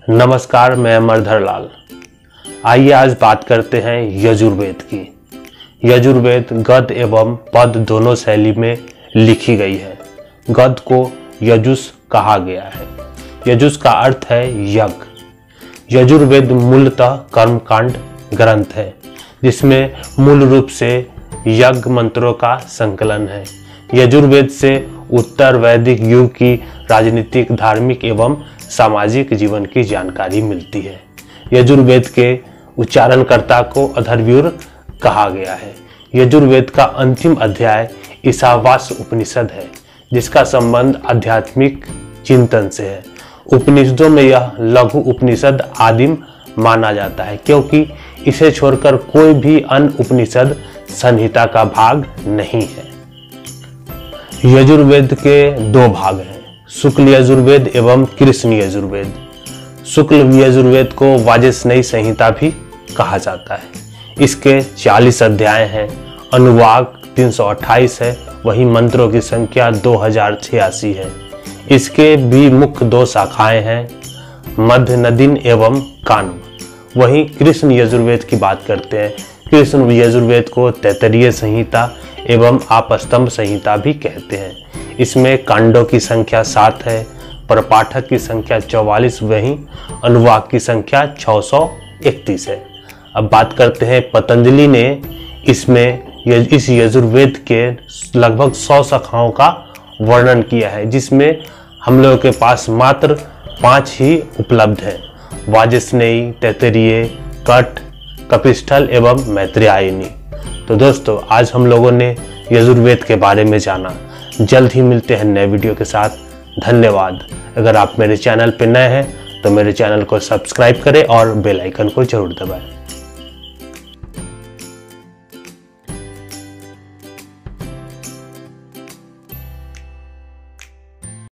नमस्कार, मैं अमरधर लाल। आइए आज बात करते हैं यजुर्वेद की। यजुर्वेद गद्य एवं पद्य दोनों शैली में लिखी गई है। गद्य को यजुष कहा गया है। यजुष का अर्थ है यज्ञ। यजुर्वेद मूलतः कर्मकांड ग्रंथ है जिसमें मूल रूप से यज्ञ मंत्रों का संकलन है। यजुर्वेद से उत्तर वैदिक युग की राजनीतिक, धार्मिक एवं सामाजिक जीवन की जानकारी मिलती है। यजुर्वेद के उच्चारणकर्ता को अथर्वण कहा गया है। यजुर्वेद का अंतिम अध्याय ईशावास्य उपनिषद है जिसका संबंध आध्यात्मिक चिंतन से है। उपनिषदों में यह लघु उपनिषद आदिम माना जाता है क्योंकि इसे छोड़कर कोई भी अन्य उपनिषद संहिता का भाग नहीं है। यजुर्वेद के दो भाग हैं, शुक्ल यजुर्वेद एवं कृष्ण यजुर्वेद। शुक्ल यजुर्वेद को वाजस्नेयी संहिता भी कहा जाता है। इसके 40 अध्याय हैं, अनुवाक 328 है, वही मंत्रों की संख्या 2086 है। इसके भी मुख्य दो शाखाएं हैं, मध्य नदीन एवं कान्व। वहीं कृष्ण यजुर्वेद की बात करते हैं। कृष्ण यजुर्वेद को तैत्तिरीय संहिता एवं आपस्तंभ संहिता भी कहते हैं। इसमें कांडों की संख्या 7 है, प्रपाठक की संख्या 44, वहीं अनुवाक की संख्या 631 है। अब बात करते हैं पतंजलि ने इस यजुर्वेद के लगभग 100 शाखाओं का वर्णन किया है जिसमें हम लोगों के पास मात्र 5 ही उपलब्ध है, वाजस्नेयी, तैत्तिरीय, कठ, कपिस्थल एवं मैत्रेयायनी। तो दोस्तों, आज हम लोगों ने यजुर्वेद के बारे में जाना। जल्द ही मिलते हैं नए वीडियो के साथ। धन्यवाद। अगर आप मेरे चैनल पर नए हैं तो मेरे चैनल को सब्सक्राइब करें और बेल आइकन को जरूर दबाएं।